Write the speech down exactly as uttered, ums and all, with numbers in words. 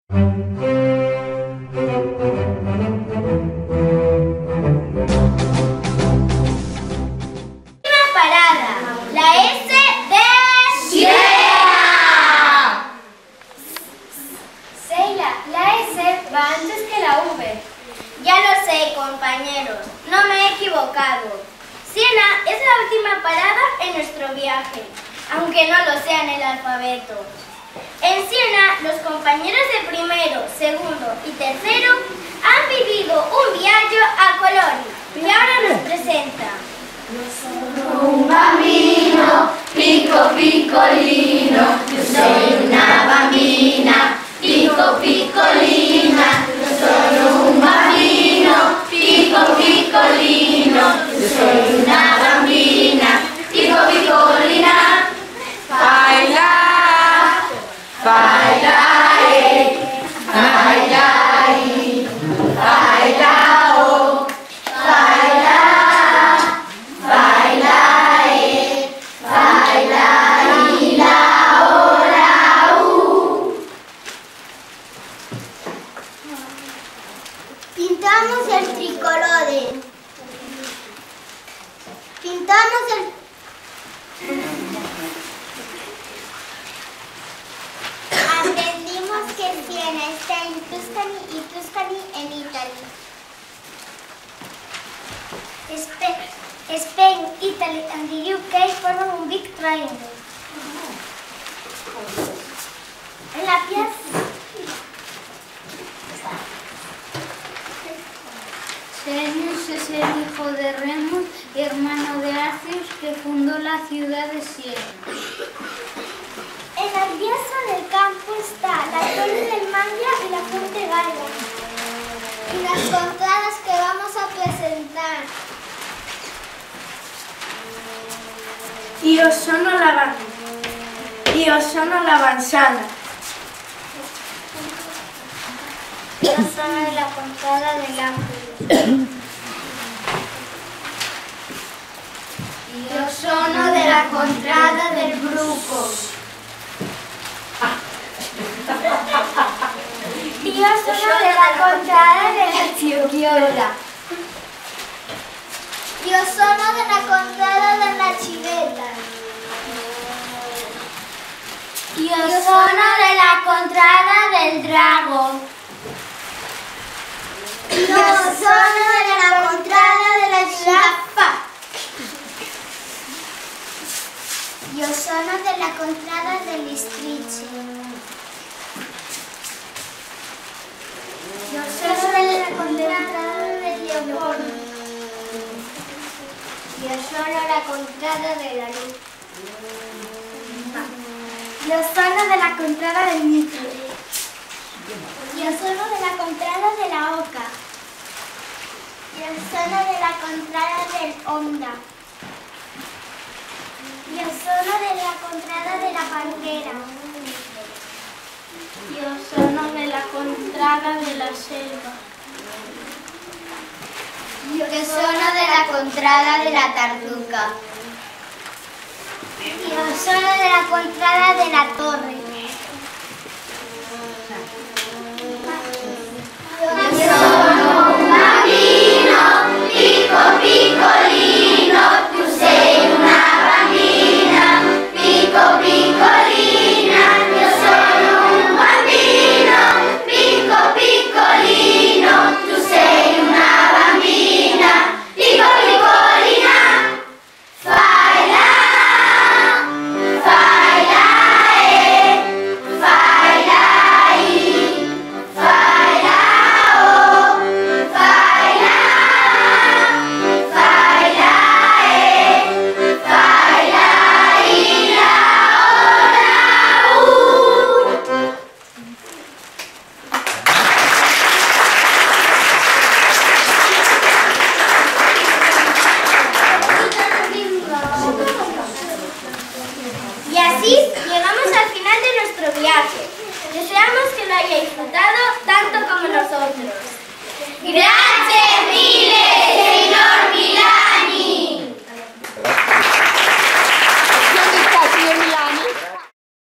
Ya lo sé, compañeros, no me he equivocado. Siena es la última parada en nuestro viaje, aunque no lo sea en el alfabeto. En Siena, los compañeros de primero, segundo y tercero han vivido un viaggio a colori y ahora nos presenta. Un bambino, pico piccolino, io sono una bambina, pico piccolina, io sono un bambino, pico piccolino, io sono una bambina, pico piccolina, fai la, fai la e, fai la i, fai la o, fai la. Pintamos el tricolore. Pintamos el... Aprendimos que Siena está en Tuscany y Tuscany en Italia. Spain, Italy and the U K forman un big triangle. En la piazza... Cenis es el hijo de Remus, hermano de Acius, que fundó la ciudad de Siena. En la piazza del campo está la torre del Mangia y la fuente Galla. Y las contradas que vamos a presentar. Io sono la, io sono la Vanzana. Yo sono de la contrada del Ángulo. Io sono della contrada del Bruco. Yo sono de la contrada de la Chiocchiola. Yo sono de la contrada de la Civetta. Io sono della contrada del Drago. Yo sono de la contrada de la Giraffa. Yo sono de la contrada del Istrice. Yo sono de la contrada del Leopoldo. Yo sono la contrada de la Luz. Yo sono de la contrada del Mitre. Yo sono de la contrada de la Oca. Yo sono de la contrada del Honda. Yo sono de la contrada de la Pantera. Io sono della contrada della Selva. Io sono della contrada della Tartuca. Yo sono de la contrada de la Torre.